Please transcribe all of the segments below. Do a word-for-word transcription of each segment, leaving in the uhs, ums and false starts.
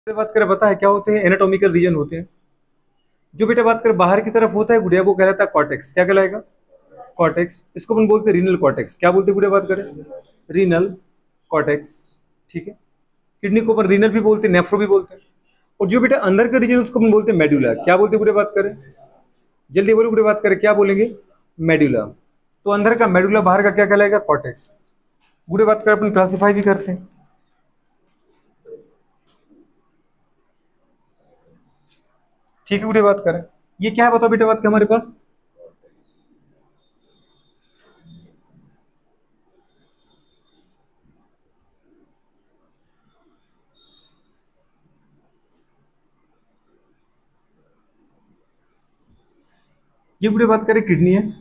बेटा बात करें पता है क्या होते हैं? एनाटॉमिकल रीजन होते हैं। जो बेटा बात करें बाहर की तरफ होता है गुड़िया को कहलाता है कॉर्टेक्स। क्या कहलाएगा? कॉर्टेक्स। इसको अपन बोलते हैं रीनल कॉर्टेक्स। क्या बोलते हैं गुड़िया बात करें? Renal cortex. ठीक है। किडनी को अपन रीनल भी बोलते हैं, नेफ्रो भी बोलते हैं। और जो बेटा अंदर का रीजन उसको अपन बोलते हैं मेडुला। क्या बोलते हैं गुड़िया बात करें? जल्दी बोलो गुड़िया बात करें, क्या बोलेंगे? मेडुला। तो अंदर का मेडुला, बाहर का क्या कहलाएगा? कॉर्टेक्स। गुड़िया बात करें अपन क्लासिफाई भी करते हैं। ठीक है गुड़िया बात करें, ये क्या है बताओ बेटा बात करें हमारे पास? ये गुड़िया बात करें किडनी है।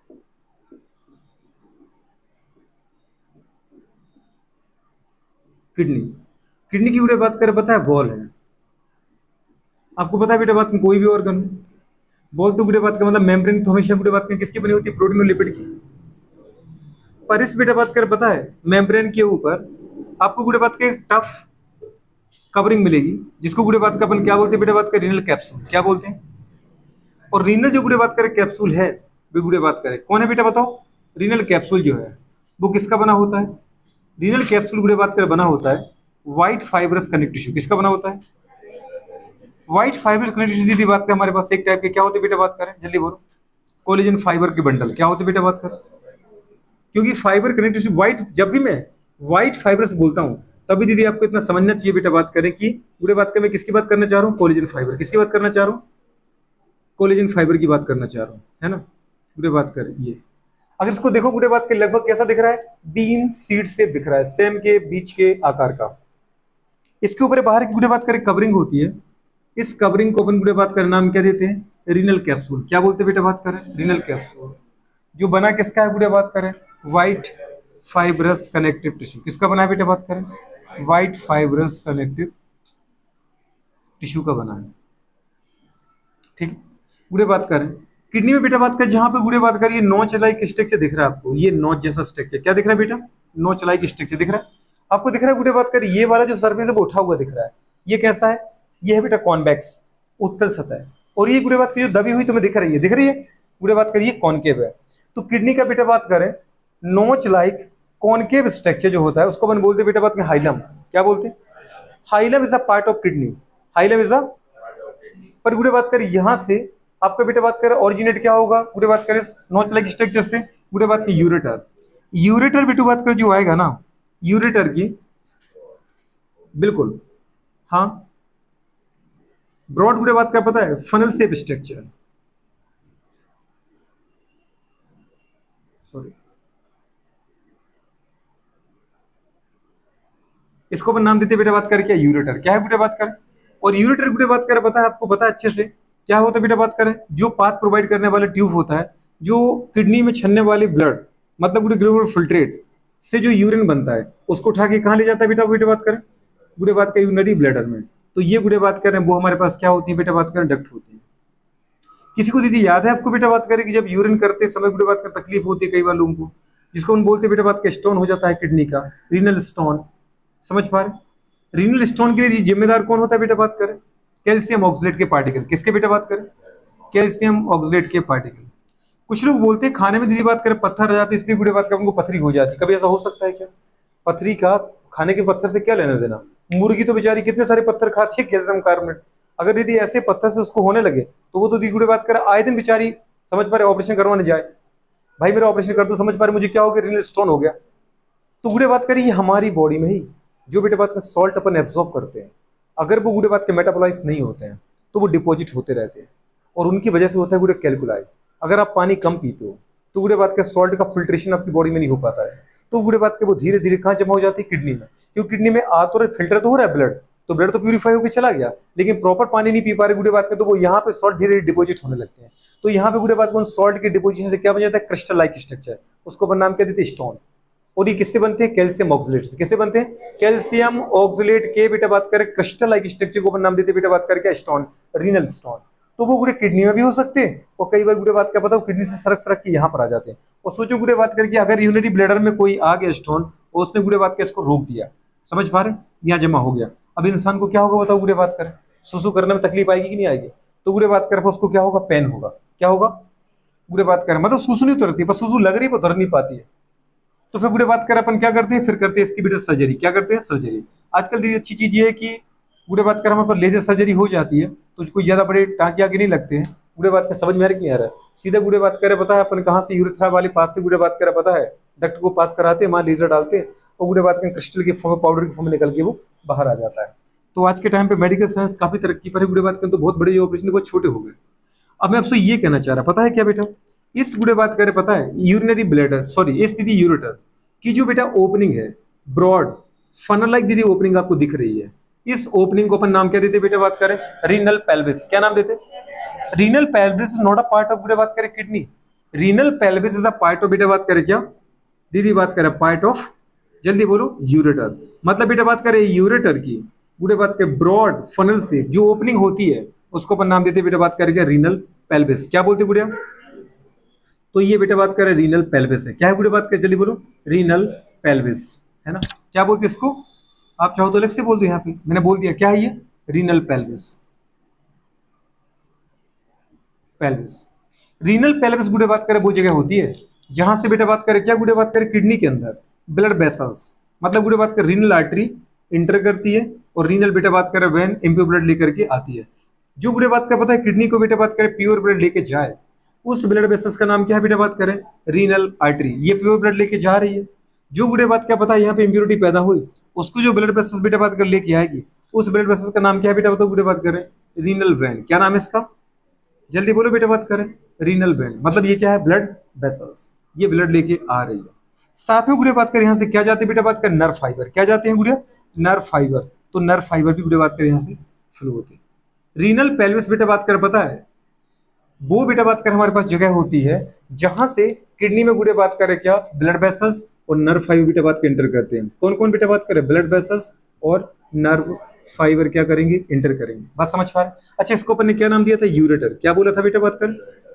किडनी किडनी की गुड़िया बात करें पता है वॉल है। आपको पता है बेटा बात में कोई भी ऑर्गन बॉल तो गुड़िया बात का मतलब मेम्ब्रेन तो हमेशा गुड़िया बात में किसकी बनी होती है? प्रोटीन और लिपिड की। पर इस बेटा बात कर पता है मेम्ब्रेन के ऊपर आपको गुड़िया बात के टफ कवरिंग मिलेगी, जिसको गुड़िया बात का अपन क्या बोलते हैं बेटा बात का? Renal capsule. क्या बोलते हैं? और रीनल जो गुड़िया बात करे कैप्सूल है वो गुड़िया बात करे कौन है बेटा बताओ? रीनल कैप्सूल जो है वो किसका बना होता है? रीनल कैप्सूल गुड़िया बात कर बना होता है व्हाइट फाइब्रस कनेक्टिव टिश्यू। किसका बना होता है? White fibre connective tissue. दीदी बात करें हमारे पास एक टाइप के क्या होते हैं बेटा बात करें? जल्दी बोलो। कोलेजन फाइबर के बंडल। क्या होते हैं बेटा बात करें? क्योंकि फाइबर कनेक्टिव टिश्यू व्हाइट, जब भी मैं व्हाइट फाइबर्स बोलता हूं तभी दीदी आपको इतना समझना चाहिए बेटा बात करें कि पूरे बात करें मैं किसकी बात करना चाह रहा हूं? Collagen fibre. किसकी बात करना चाह रहा हूं? कोलेजन फाइबर की बात करना चाह रहा हूं, है ना? पूरे बात करें ये अगर इसको देखो पूरे बात के लगभग कैसा दिख रहा है? बीन सीड से दिख रहा है, सेम के बीच के आकार का। इसके ऊपर बाहर की पूरे बात करें कवरिंग होती है। इस कवरिंग को अपन पूरे बात करें नाम क्या देते हैं? Renal capsule. क्या बोलते हैं बेटा बात करें? Renal capsule. जो बना किसका है गुड़िया बात करें? White fibrous connective tissue. किसका बना है बेटा बात करें? व्हाइट फाइब्रस कनेक्टिव टिश्यू का बना है। ठीक है। गुड़िया बात करें किडनी में बेटा बात करें जहां पे गुड़िया बात करें ये नोच लाइक स्ट्रक्चर दिख रहा है आपको, ये नोच जैसा स्ट्रक्चर क्या दिख रहा है बेटा? नोच लाइक स्ट्रक्चर दिख रहा है आपको। दिख रहा है गुड़िया बात करें ये वाला जो सर्फेस है वो उठा हुआ दिख रहा है। ये कैसा है? ये है बेटा कॉन्वेक्स, उत्तल सतह। और ये गुड़िया बात की जो दबी हुई तुम्हें दिख रही है, दिख रही है गुड़िया बात करिए कॉनकेव है। तो किडनी का बेटा बात करें नोच लाइक कॉनकेव स्ट्रक्चर जो होता है उसको अपन बोलते हैं बेटा बात करें हाइलम। क्या बोलते हैं? Hilum is a part of kidney. Hilum is a part गुड़िया बात करें यहां से आपका बेटा बात करें ओरिजिनेट क्या होगा गुड़िया बात करें नोच लाइक स्ट्रक्चर से? गुड़िया बात करें यूरेटर। यूरेटर बेटा बात करें जो आएगा ना यूरेटर की, बिल्कुल हाँ ब्रॉड गुड़िया बात कर पता है फनल शेप स्ट्रक्चर। सॉरी, इसको अपन नाम देते बेटा बात कर क्या? यूरेटर। क्या है बेटा बात कर? और यूरेटर बेटा बात कर पता है आपको पता है अच्छे से क्या होता है बेटा बात करें? जो पाथ प्रोवाइड करने वाला ट्यूब होता है जो किडनी में छनने वाले ब्लड मतलब ग्लोमेरुलर फिल्ट्रेट से जो यूरिन बनता है उसको उठा के कहां ले जाता है बेटा? बेटा बात करें गुड़े बात का यूरिनरी ब्लैडर में। तो ये गुड़े बात करें वो हमारे पास क्या होती है बेटा बात करें? डक्ट होती है। किसी को दीदी याद है आपको बेटा बात करें कि जब यूरिन करते समय गुड़े बात का तकलीफ होती है कई बार लोगों को, जिसको हम बोलते हैं बेटा बात का स्टोन हो जाता है किडनी का, रीनल स्टोन। समझ पा रहे? रीनल स्टोन के लिए जिम्मेदार कौन होता है बेटा बात करें? कैल्शियम ऑक्सलेट के पार्टिकल। किसके बेटा बात करें? कैल्शियम ऑक्सलेट के पार्टिकल। कुछ लोग बोलते हैं खाने में दीदी बात करें पत्थर आ जाते इसलिए गुड़े बात करें उनको पथरी हो जाती। कभी ऐसा हो सकता है क्या? पथरी का खाने के पत्थर से क्या लेना देना? मुर्गी तो बेचारी कितने सारे पत्थर खाती है कैल्शियम कार्बोनेट। अगर दीदी ऐसे पत्थर से उसको होने लगे तो वो तो दीदी गुड़े बात करें आए दिन बेचारी समझ पा रहे ऑपरेशन करवाने जाए, भाई मेरा ऑपरेशन कर दो, समझ पा रहे मुझे क्या हो गया? रीनल स्टोन हो गया। तो गुड़े बात करें ये हमारी बॉडी में ही जो बेटे बात का सॉल्ट अपन एब्जॉर्ब करते हैं, अगर वो गुड़े बात के मेटाबोलाइज नहीं होते हैं तो वो डिपॉजिट होते रहते हैं और उनकी वजह से होता है गुड़े कैलकुलाई। अगर आप पानी कम पीते हो तो गुड़े बात के सॉल्ट का फिल्ट्रेशन आपकी बॉडी में नहीं हो पाता है, तो गुड़े बात के वो धीरे धीरे कहाँ जमा हो जाती है? किडनी में। क्योंकि किडनी में आ तो फिल्टर तो हो रहा है ब्लड, तो ब्लड तो प्यूरिफाई होकर चला गया, लेकिन प्रॉपर पानी नहीं पी पा रहे गुड़े बात के, तो वो यहाँ पे सॉल्ट धीरे धीरे डिपोजिट होने लगते हैं। तो यहाँ पे गुड़े बात के उन सॉल्ट के डिपोजिशन से क्या बन जाता है? Crystal like structure. उसको अपन नाम क्या देते हैं? स्टोन। और ये किससे बनते हैं? कैल्शियम ऑक्सलेट से। किससे बनते हैं? कैल्शियम ऑक्सलेट के बेटा बात करें क्रिस्टल लाइक स्ट्रक्चर को अपन नाम देते हैं बेटा बात करके स्टोन, रीनल स्टोन। तो वो गुड़े किडनी में भी हो सकते हैं और कई बार गुड़े बात का पता हो किडनी से सरक सरक के यहाँ पर आ जाते हैं। और सोचो गुड़े बात करके अगर यूरिनरी ब्लैडर में कोई आ गया स्टोन और उसने गुड़े बात का इसको रोक दिया, समझ पा रहे? यहाँ जमा हो गया। अब इंसान को क्या होगा बताओ, गुड़े बात करें, सुसु करने में तकलीफ आएगी कि नहीं आएगी? तो गुड़े बात करें उसको क्या होगा, पेन होगा। क्या होगा? गुड़े बात करें मतलब सुसु नहीं उतरती, बस सुसु लग रही है, वो उतर नहीं पाती है। तो फिर गुड़े बात करें अपन क्या करते हैं, फिर करते हैं इसकी बेटा सर्जरी। क्या करते हैं? सर्जरी। आजकल की अच्छी चीज ये है कि गुड़े बात करें हमारे पास लेजर सर्जरी हो जाती है, तो कोई ज्यादा बड़े टाँके आगे नहीं लगते हैं। गुड़े बात कर समझ में आ रहा नहीं आ रहा है? सीधा गुड़े बात करें पता है अपन कहाँ से, यूरेथ्रा वाले पास से गुड़े बात करें पता है, डक्ट को पास कराते हैं, वहां लेजर डालते हैं और गुड़े बात करें क्रिस्टल के फॉर्म में, पाउडर के फॉर्म में निकल के वो बाहर आ जाता है। तो आज के टाइम पे मेडिकल साइंस काफी तरक्की पर है। गुड़े बात करें तो बहुत बड़े जो ऑपरेशन बहुत छोटे हो गए। अब मैं आपसे ये कहना चाह रहा पता है क्या बेटा, इस गुड़े बात करें पता है यूरिनरी ब्लैडर, सॉरी इस दीदी यूरेटर की जो बेटा ओपनिंग है, ब्रॉड फनल लाइक दीदी ओपनिंग आपको दिख रही है, इस ओपनिंग को अपन नाम क्या देते बेटा बात करें, रीनल पेल्विस। क्या नाम देते? Renal pelvis is not a part of बेटा बात करें kidney, renal pelvis is a part of बेटा बात करें क्या दीदी बात करें, पार्ट ऑफ, जल्दी बोलो, यूरेटर। मतलब बेटा बात करें यूरेटर की गुड़े बात करें ब्रॉड फनल से जो ओपनिंग होती है उसको अपन नाम देते बेटा बात करें रीनल पेल्विस। क्या बोलते गुड़िया? तो ये बेटा बात करें रीनल पेल्विस है। क्या है गुड़े बात करें, जल्दी बोलो, रीनल पेल्विस है ना। क्या बोलते इसको? आप चाहो तो अलग से बोल दो, यहाँ पे मैंने बोल दिया क्या है ये, renal pelvis. Pelvis, renal pelvis गुड़े बात करें वो जगह होती है जहां से बेटा बात करें क्या, गुड़े बात करें किडनी के अंदर ब्लड वेसल्स, मतलब गुड़े बात करें रीनल आर्टरी इंटर करती है और रीनल बेटा बात करें वेन इम्प्योर ब्लड लेकर के आती है। जो गुड़े बात का पता है किडनी को बेटा बात करें प्योर ब्लड लेके जाए, उस ब्लड वेसल्स का नाम क्या है बेटा बात करें, रीनल आर्टरी। ये प्योर ब्लड लेके जा रही है। जो गुड़े बात क्या पता है यहाँ पे इम्प्योरिटी पैदा हुई, उसको जो ब्लड वेसल्स बेटा बात कर लेके आएगी, उस ब्लड वेसल्स का नाम क्या है बेटा बताओ गुड़े बात करें, रीनल वेन। क्या नाम है इसका, जल्दी बोलो बेटा बात करें, रीनल वेन। मतलब ये क्या है, ब्लड वेसल्स, ये ब्लड लेके आ रही है। साथ में गुड़े बात करें यहाँ से क्या जाते हैं बेटा बात करें, नर्व फाइबर। क्या जाते हैं गुड़िया, नर्व फाइबर। तो नर्व फाइबर भी गुड़े बात करें यहाँ से फ्लो होते हैं। रीनल पेल्विस बेटा बात कर पता है वो बेटा बात कर हमारे पास जगह होती है जहां से किडनी में गुड़े बात करें क्या, ब्लड वेसल्स और नर्व फाइबर बेटा बात के इंटर करते हैं। कौन कौन बेटा बात करें, ब्लड वेसल्स और नर्व फाइबर क्या करेंगे, इंटर करेंगे। बात समझ पा रहे? अच्छा इसको अपन ने क्या नाम दिया था, यूरेटर। क्या बोला था बेटा बात कर,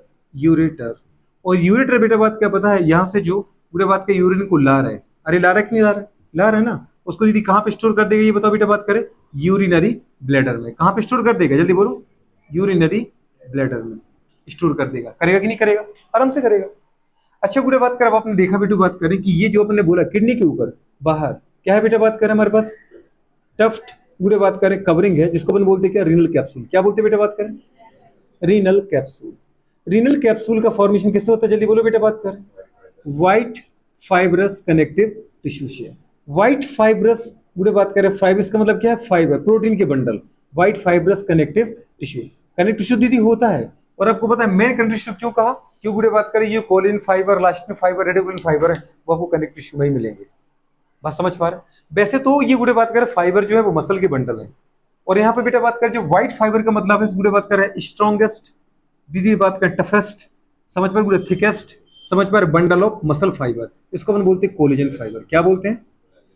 यूरेटर। और यूरेटर बेटा बात क्या पता है, यहाँ से जो गुड़े बात के यूरिन को ला रहे हैं, अरे ला रहा है कि नहीं ला रहा है, ला रहा है ना, उसको दीदी कहाँ पे स्टोर कर देगा ये बताओ बेटा बात करें, यूरिनरी ब्लैडर में। कहाँ पे स्टोर कर देगा, जल्दी बोलो, यूरिनरी ब्लैडर में स्टोर कर देगा। करेगा कि नहीं करेगा, आराम से करेगा। अच्छा गुड़े बात कर, अब आपने देखा बेटू बात करें कि ये जो अपने बोला किडनी के ऊपर बाहर क्या है बेटा बात करें हमारे पास, टफ्ट गुड़े बात करें कवरिंग है, जिसको अपन बोलते हैं क्या, रीनल कैप्सूल। क्या बोलते हैं बेटा बात करें, रीनल कैप्सूल। रीनल कैप्सूल का फॉर्मेशन किससे होता है, जल्दी बोलो बेटा बात करें, व्हाइट फाइब्रस कनेक्टिव टिश्यू से। व्हाइट फाइब्रस गुड़े बात करें, फाइब्रस का मतलब क्या है, फाइबर, प्रोटीन के बंडल। White fibrous connective tissue, connective tissue दीदी होता है। और आपको पता है मेन कनेक्टिव टिश्यू क्यों कहा, क्यों गुड़े बात करें, ये कोलिन फाइबर, लास्ट में फाइबर, रेडिकुलिन फाइबर है, वो आपको कनेक्टिव टिश्यू में ही मिलेंगे। बात समझ पा रहे? वैसे तो ये गुड़े बात करें फाइबर जो है वो मसल के बंडल है, और यहाँ पे बेटा बात करें जो व्हाइट फाइबर का मतलब है, गुड़े बात करें स्ट्रॉन्गेस्ट, दीदी बात करें टफेस्ट, समझ पा रहे, थिकेस्ट, समझ पा रहे, बंडल ऑफ मसल फाइबर। इसको अपन बोलते हैं कोलेजन फाइबर। क्या बोलते हैं,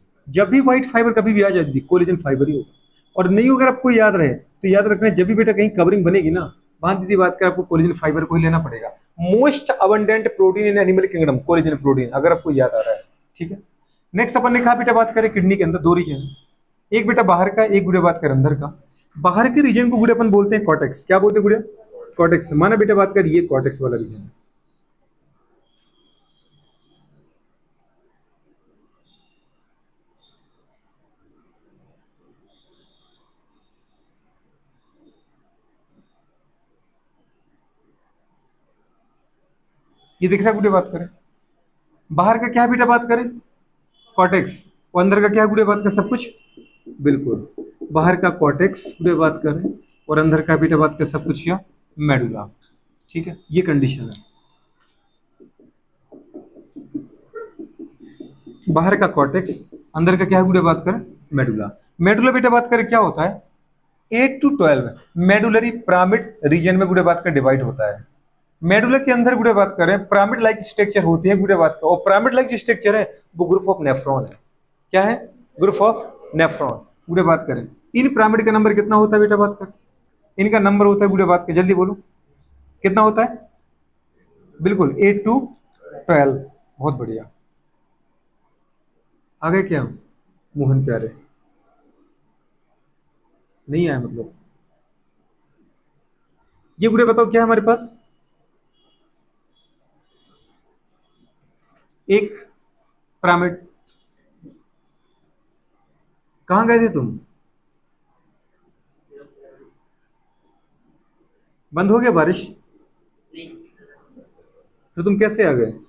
जब भी व्हाइट फाइबर कभी भी आ जाती कोलेजन फाइबर ही होगा। और नहीं अगर आपको याद रहे तो याद रखना, जब भी बेटा कहीं कवरिंग बनेगी ना, वहां दीदी बात कर आपको कोलेजन फाइबर को ही लेना पड़ेगा। Most abundant protein in animal kingdom, collagen protein, अगर आपको याद आ रहा है। ठीक है, नेक्स्ट अपन ने कहा बेटा बात करें किडनी के अंदर दो रीजन है, एक बेटा बाहर का, एक गुड़े बात कर अंदर का। बाहर के रीजन को गुड़े अपन बोलते हैं कॉर्टेक्स। क्या बोलते हैं गुड़े, कॉर्टेक्स। माना बेटा बात कर ये कॉर्टेक्स वाला रीजन है। ये दिख रहा है गुड़े बात करें, बाहर का क्या बेटा बात करें, कॉर्टेक्स, और अंदर का क्या गुड़े बात कर, सब कुछ, बिल्कुल बाहर का कॉर्टेक्स गुड़े बात करें और अंदर का बेटा बात कर सब कुछ क्या, मेडुला। ठीक है, ये कंडीशन है, बाहर का कॉर्टेक्स, अंदर का क्या है गुड़े बात करें, मेडुला। मेडुला बेटा बात करें क्या होता है, eight to twelve medullary pyramid region में गुड़े बात कर डिवाइड होता है। मेडुला के अंदर गुड़े बात करें पिरामिड लाइक स्ट्रक्चर होती है गुड़े बात का, और पिरामिड लाइक जो स्ट्रक्चर है वो ग्रुप ऑफ नेफ्रॉन है। क्या है, ग्रुप ऑफ नेफ्रॉन गुड़े बात करें। इन पिरामिड का नंबर कितना होता है बेटा बात कर, इनका नंबर होता है गुड़े बात कर, जल्दी बोलो कितना होता है, बिल्कुल एट टू ट्वेल्व। बहुत बढ़िया, आगे क्या, मोहन प्यारे। नहीं आया मतलब। ये गुड़िया बताओ क्या है हमारे पास? एक पिरामिड। कहां गए थे तुम? बंद हो गया बारिश? तो तुम कैसे आ गए?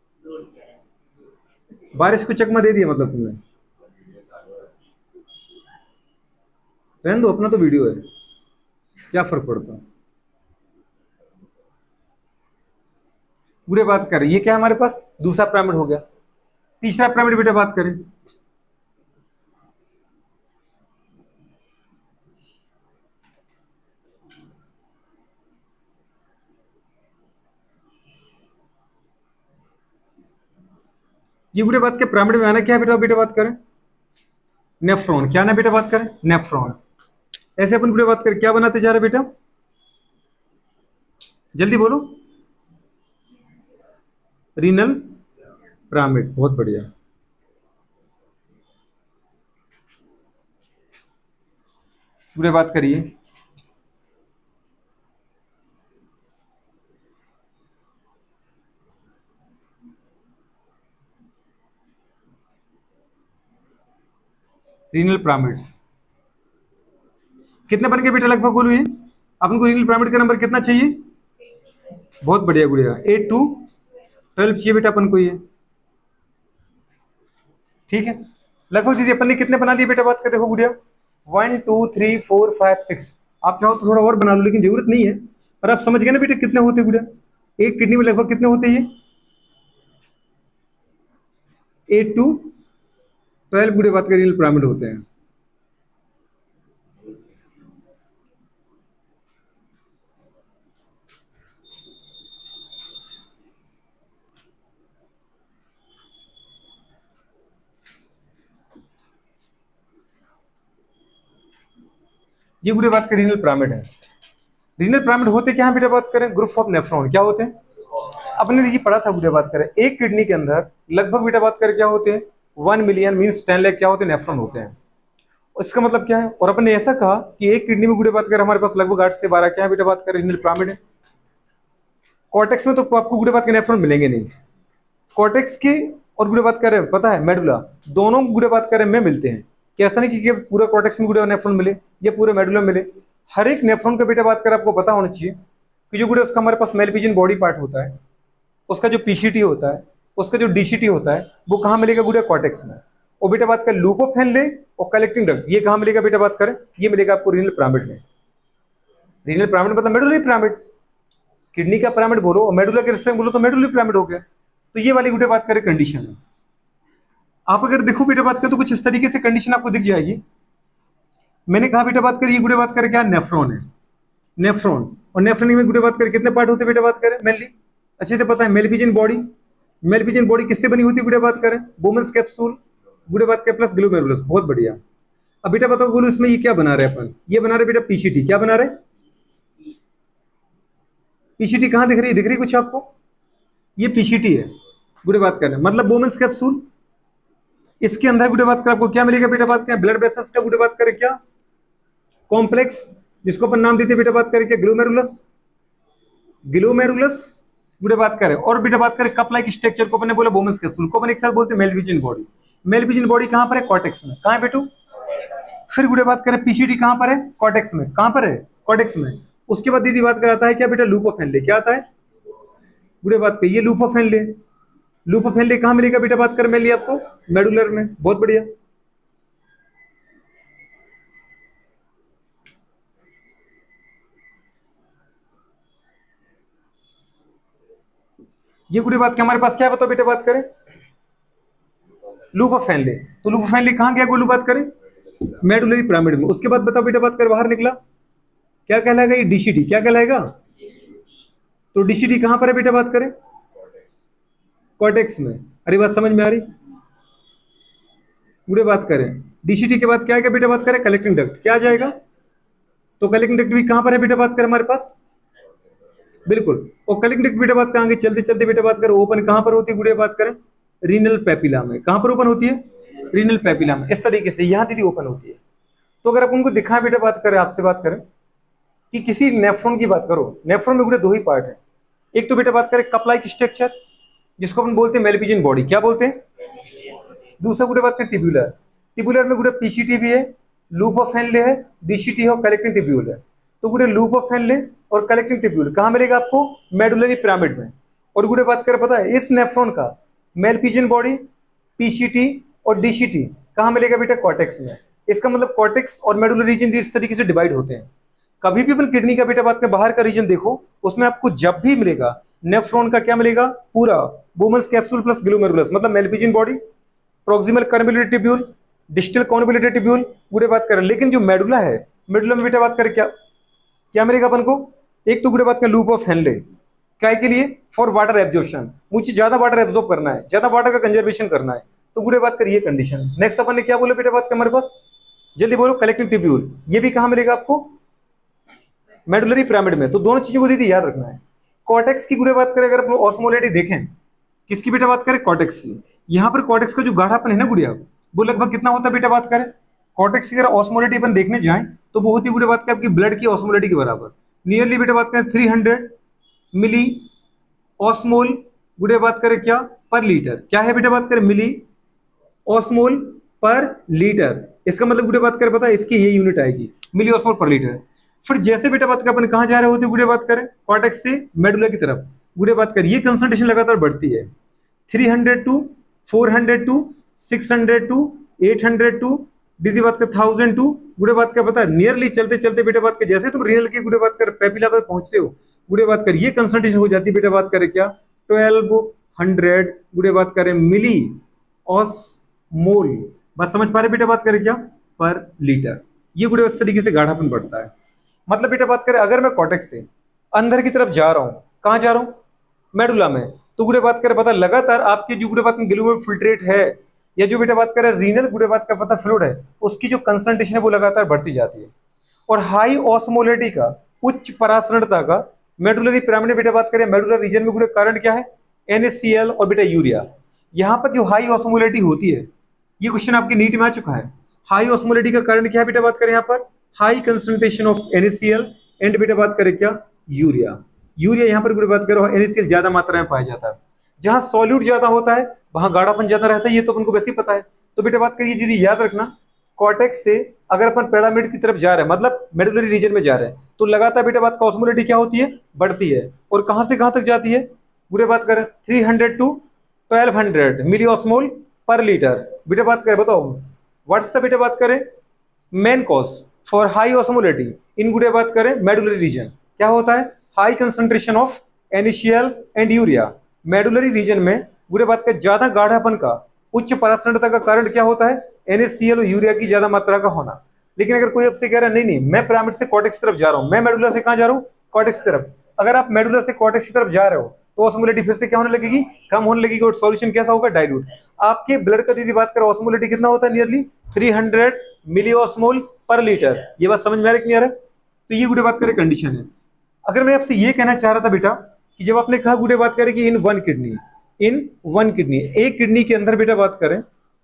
बारिश को चकमा दे दिया मतलब तुमने? रहने दो, अपना तो वीडियो है, क्या फर्क पड़ता है। पूरे बात करें, ये क्या है हमारे पास? दूसरा पिरामिड हो गया। तीसरा पिरामिड बेटा बात करें, ये गुड़े बात के पिरामिड में आना क्या है बेटा? बेटा बात करें नेफ्रॉन। क्या ना बेटा बात करें? नेफ्रॉन। ऐसे अपन गुड़े बात करें क्या बनाते जा रहे बेटा? जल्दी बोलो। Renal pyramid. बहुत बढ़िया। गुड़े बात करिए, रीनल पिरामिड कितने बन गए बेटा लगभग बोलो? ये अपन को रीनल पिरामिड का नंबर कितना चाहिए? बहुत बढ़िया गुड़िया, एट टू ट्वेल्व चाहिए बेटा अपन को ये। ठीक है, लगभग दीदी अपन ने कितने बना लिए बेटा बात कर? देखो गुड़िया, one two three four five six. आप चाहो तो थोड़ा और बना लो, लेकिन जरूरत नहीं है। पर आप समझ गए ना बेटा कितने होते गुड़िया? एक किडनी में लगभग कितने होते ये? एट टू ट्वेल्व गुड़िया बात कर रीनल पिरामिड होते हैं। ये गुड़िया बात करें रीनल पिरामिड है। रीनल पिरामिड होते क्या है बेटा बात करें? Group of nephron. क्या होते हैं? अपने ये पढ़ा था गुड़िया बात करें, एक किडनी के अंदर लगभग बेटा बात करें क्या होते हैं? One million means ten lakh क्या होते हैं? नेफ्रॉन होते हैं। इसका मतलब क्या है? और अपन ने ऐसा कहा कि एक किडनी में गुड़िया बात करें हमारे पास लगभग आठ से बारह क्या है बेटा बात करें? रीनल पिरामिड है। कॉर्टेक्स में तो आपको गुड़िया बात के नेफ्रॉन मिलेंगे नहीं। कॉर्टेक्स के और गुड़िया बात करें पता है मेडुला, दोनों गुड़िया बात करें में मिलते हैं। कि ऐसा नहीं कि पूरा कॉर्टेक्स में गुड़िया नेफ्रॉन मिले या पूरे मेडुला मिले। हर एक नेफ्रॉन का बेटा बात करें आपको पता होना चाहिए कि जो गुड़िया उसका हमारे पास मेलपिजियन बॉडी पार्ट होता है, उसका जो पीसीटी होता है, उसका जो डीसीटी होता है, वो कहाँ मिलेगा गुड़िया? कॉर्टेक्स में। और बेटा बात करें लूपोफेनले और कलेक्टिंग डक्ट, ये कहाँ मिलेगा बेटा बात करें? ये मिलेगा आपको रीनल पिरामिड में। रीनल पिरामिड मतलब मेडुलरी पिरामिड। किडनी का पिरामिड बोलो और मेडुला के रिस्पेक्ट बोलो तो मेडुलरी पिरामिड हो गया। तो ये वाली गुड़िया बात करें कंडीशन है। आप अगर देखो बेटा बात करें तो कुछ इस तरीके से कंडीशन आपको दिख जाएगी। मैंने कहा बेटा बात करें ये गुड़िया बात करें क्या? नेफ्रॉन है। नेफ्रॉन और नेफ्रॉन में गुड़िया बात करें कितने पार्ट होते हैं बेटा बात करें? मेनली अच्छे से पता है मेलपिजियन बॉडी। मेलपिजियन बॉडी किससे बनी होती है गुड़िया बात करें? बोमन्स कैप्सूल गुड़िया बात करें प्लस ग्लोमेरुलस। बहुत बढ़िया। अब बेटा बताओ बोलो इसमें ये क्या बना रहे हैं अपन? ये बना रहे बेटा पीसीटी। क्या बना रहे? पीसीटी कहां दिख रही है? दिख रही कुछ आपको? ये पीसीटी है गुड़िया बात करें, मतलब बोमन्स कैप्सूल। इसके अंदर गुड़िया बात करें आपको क्या मिलेगा बेटा बात करें? ब्लड वेसल्स का गुड़िया बात करें क्या? कॉम्प्लेक्स, जिसको अपन नाम देते बेटा बात करें क्या? ग्लोमेरुलस। ग्लोमेरुलस गुड़िया बात करें और बेटा बात करें कप लाइक स्ट्रक्चर को अपने बोला बोमन्स कैप्सूल को अपन एक साथ बोलते हैं मेलपिजियन बॉडी। मेलपिजियन बॉडी कहां पर है? कॉर्टेक्स में। कहां है बेटू? फिर गुड़िया बात करें पीसीटी कहां पर है? कॉर्टेक्स में। कहां पर है? कॉर्टेक्स में। उसके बाद दीदी बात कराता है क्या बेटा? लूपोफेनले। क्या आता है गुड़िया बात करिए? लूपोफेनले। लूपोफेनले कहां मिलेगा बेटा बात करें? मेनली आपको मेडुलर में। बहुत बढ़िया। ये गुड़िया बात क्या हमारे पास क्या है बताओ बेटा बात करें? लूपोफेनले। तो लूपोफेनले कहां गया गोलू बात करें? मेडुलरी पिरामिड में। उसके बाद बताओ बेटा बात कर बाहर निकला क्या कहलाएगा? ये डीसीटी। क्या कहलाएगा? तो डीसीटी कहां पर है बेटा बात करें? कॉर्टेक्स में। अरे बात समझ में आ रही? पूरे बात करें डीसीटी के बाद क्या आएगा बेटा बात करें? Collecting duct. क्या आ जाएगा? तो कलेक्टिंग डक्ट भी कहां पर है बेटा बात करें हमारे पास? बिल्कुल। और कलेक्टिंग डक्ट बेटा बात करेंगे चलते चलते बेटा बात करें ओपन कहां पर होती है गुड़िया बात करें? रीनल पेपिला में। कहां पर ओपन होती है? रीनल पेपिला में। इस तरीके से यहां दीदी ओपन होती है। तो अगर आप उनको दिखाएं बेटा बात करें, आपसे बात करें कि किसी नेफ्रॉन की बात करो, नेफ्रॉन में पूरे दो ही पार्ट है। एक तो बेटा बात करें कप लाइक स्ट्रक्चर जिसको अपन बोलते हैं मेलपिजियन बॉडी, क्या बोलते हैं? दूसरा गुड़े बात करें टिब्यूलर, टिब्यूलर में गुड़े पीसीटी भी है, लूप ऑफ हेनले है, डीसीटी है और कलेक्टिंग टिब्यूल है। तो गुड़े लूप ऑफ हेनले और कलेक्टिंग टिब्यूल कहाँ मिलेगा आपको? मेडुलरी पिरामिड में। और गुड़े बात करें पता है इस नेफ्रॉन का मेलपिजियन बॉडी, पीसीटी और डीसीटी कहाँ मिलेगा बेटा? कॉर्टेक्स में। इसका मतलब कॉर्टेक्स और मेडुलर रीजन इस तरीके से डिवाइड होते हैं। कभी भी अपन किडनी का बेटा बात करें बाहर का रीजन देखो, उसमें आपको जब भी मिलेगा नेफ्रॉन का क्या मिलेगा? पूरा बोमन्स कैप्सूल प्लस ग्लोमेरुलस, मतलब Malpighian body, proximal convoluted tubule, distal convoluted tubule गुड़े बात करें। लेकिन जो मेडुला है, मेडुला में बेटा बात करें क्या क्या मिलेगा अपन को? एक तो गुड़े बात करें लूप ऑफ हेनले, क्या के लिए? फॉर वाटर एब्जॉर्प्शन, मुझे ज्यादा वाटर एब्जॉर्ब करना है, ज्यादा वाटर का कंजर्वेशन करना है, तो गुड़े बात करिए कंडीशन। नेक्स्ट अपन ने क्या बोला बेटा बात करें हमारे पास, जल्दी बोलो, कलेक्टिंग टिब्यूल, ये भी कहां मिलेगा आपको? मेडुलरी पिरामिड में। तो दोनों चीजों को दीदी याद रखना है। कॉर्टेक्स की गुड़े बात करें अगर अपन ऑस्मोलैरिटी देखें, किसकी बेटा बात करें? कॉर्टेक्स की। यहाँ पर कॉर्टेक्स का जो गाढ़ापन है ना गुड़िया, वो लगभग कितना होता है बेटा बात करें? कॉर्टेक्स की अगर ऑस्मोलैरिटी अपन देखने जाएं तो बहुत ही गुड़े बात करें आपकी ब्लड की ऑस्मोलैरिटी के बराबर, नियरली बेटा बात करें थ्री हंड्रेड मिली ऑस्मोल गुड़े बात करें क्या? पर लीटर। क्या है बेटा बात करें? Milliosmole per litre. इसका मतलब गुड़े बात करें पता है इसकी ये यूनिट आएगी, मिली ऑस्मोल पर लीटर। फिर जैसे बेटा बात करें अपन कहां जा रहे होते गुड़े बात करें? कॉर्टेक्स से मेडुला की तरफ गुड़े बात करें, ये कंसंट्रेशन लगातार बढ़ती है, three hundred to four hundred to six hundred to eight hundred to दीदी बात कर थाउजेंड टू गुड़े बात का पता है नियरली चलते चलते बेटा बात कर जैसे तुम रीनल की गुड़े बात कर पेपिला पर पहुंचते हो गुड़े बात कर ये कंसंट्रेशन हो जाती है बेटा बात करें क्या? ट्वेल्व हंड्रेड गुड़े बात करें मिली ऑस्मोल। बात समझ पा रहे बेटा बात करें क्या? पर लीटर। ये गुड़े इस तरीके से गाढ़ापन बढ़ता है। मतलब बेटा बात करें अगर मैं कॉर्टेक्स से अंदर की तरफ जा रहा हूं, कहां जा रहा हूं? मेडुला में, तो गुड़े बात करें पता लगातार आपकी जो गुड़े बात में ग्लूमेरुलर फिल्ट्रेट है या जो बेटा बात करें रीनल गुड़े बात का पता फ्लूइड है, उसकी जो कंसंट्रेशन है वो लगातार बढ़ती जाती है। और हाई ऑस्मोलैरिटी का, उच्च परासरणता का मेडुलरी पिरामिड बेटा बात करें मेडुलर रीजन में गुड़े कारण क्या है? एन ए सी एल और बेटा यूरिया। यहाँ पर जो हाई ऑस्मोलैरिटी होती है, ये क्वेश्चन आपके नीट में आ चुका है। हाई ऑस्मोलैरिटी का कारण क्या है बेटा बात करें? यहाँ पर high concentration of N A C L and बेटा बात करें क्या? यूरिया। यूरिया यहाँ पर बात करो एन ए सी एल ज्यादा मात्रा में पाया जाता है। जहां सॉल्यूट ज्यादा होता है वहां गाढ़ापन ज्यादा रहता है, ये तो अपन को वैसे ही पता है। तो बेटा बात करिए दीदी याद रखना, कॉर्टेक्स से अगर अपन पिरामिड की तरफ जा रहे हैं, मतलब मेडुलरी रीजन में जा रहे हैं, तो लगातार बेटा बात का ऑस्मोलैरिटी क्या होती है? बढ़ती है। और कहां से कहां तक जाती है? बुरे बात करें three hundred to twelve hundred milliosmole per litre. बेटा बात करें बताओ व्हाट्स द बेटा बात करें main cause for high osmolarity in गुड़े बात करें मेडुलरी रीजन, क्या होता है? High concentration of N A C L and urea. Medullary region में गुड़े बात का ज्यादा गाढ़ापन का, उच्च परासरणता का कारण क्या होता है? एन ए सी एल और यूरिया की ज्यादा मात्रा का होना। लेकिन अगर कोई आपसे कह रहा है नहीं नहीं मैं पिरामिड से कॉर्टेक्स की तरफ जा रहा हूं, मैं मेडुला से कहां जा रहा हूं? कॉर्टेक्स की तरफ। अगर आप मेडुला से कॉर्टेक्स की तरफ जा रहे हो तो ऑस्मोलैरिटी फिर से क्या होने लगेगी? कम होने लगेगी। और सॉल्यूशन कैसा होगा? डाइल्यूट। आपके ब्लड का यदि बात करें ऑस्मोलैरिटी कितना होता है? Nearly three hundred milliosmole per litre. ये बात समझ में आ रही है कि नहीं आ रहा है? तो ये गुड़े बात करें कंडीशन है। अगर मैं आपसे ये कहना चाह रहा था बेटा कि जब आपने कहा गुड़े बात करें कि in one kidney, in one kidney, एक किडनी के अंदर बेटा बात करें